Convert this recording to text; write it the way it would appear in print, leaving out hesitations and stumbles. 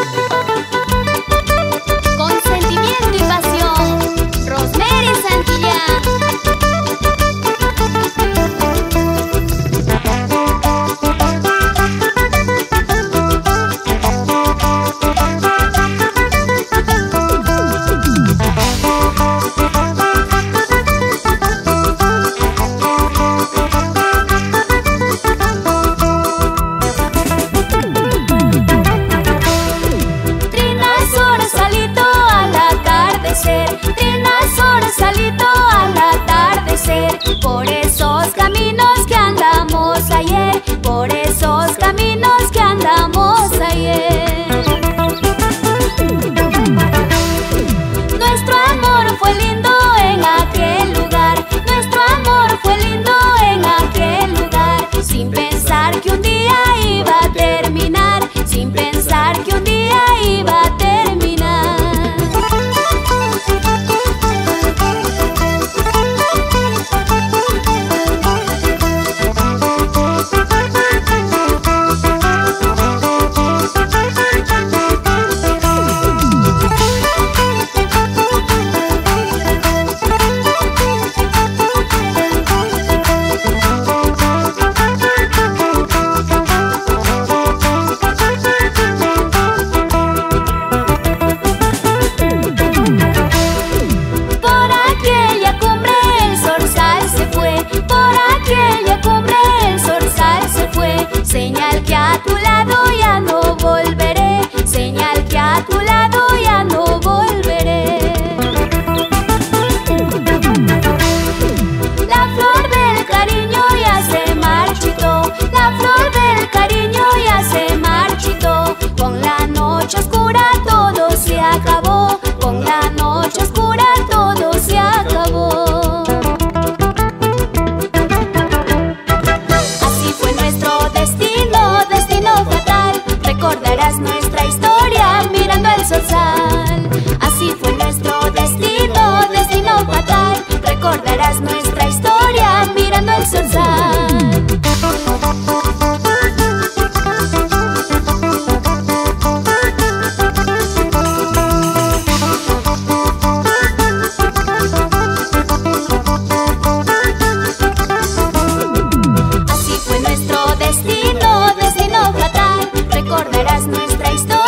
Por esos caminos que andamos ayer, por esos caminos que andamos ayer. Nuestro amor fue lindo en aquel lugar, nuestro amor fue lindo en aquel lugar, sin pensar que un día iba a terminar, sin pensar que un día iba a terminar. Señal que a tu lado ya no volveré, señal que a tu lado ya no volveré. La flor del cariño ya se marchitó, la flor del cariño ya se marchitó. Con la noche oscura todo se acabó, con la noche oscura todo se acabó. Recordarás nuestra historia mirando el zorzal. Así fue nuestro destino, destino fatal. Recordarás nuestra historia mirando el zorzal. Así fue nuestro destino, destino fatal. Recordarás nuestra historia